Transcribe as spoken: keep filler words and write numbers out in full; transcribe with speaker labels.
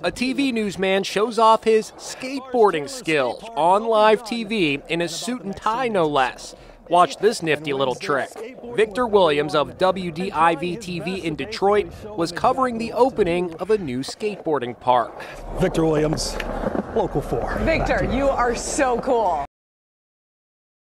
Speaker 1: A T V newsman shows off his skateboarding skills on live T V in a suit and tie, no less. Watch this nifty little trick. Victor Williams of W D I V T V in Detroit was covering the opening of a new skateboarding park.
Speaker 2: Victor Williams, Local four.
Speaker 3: Victor, you are so cool.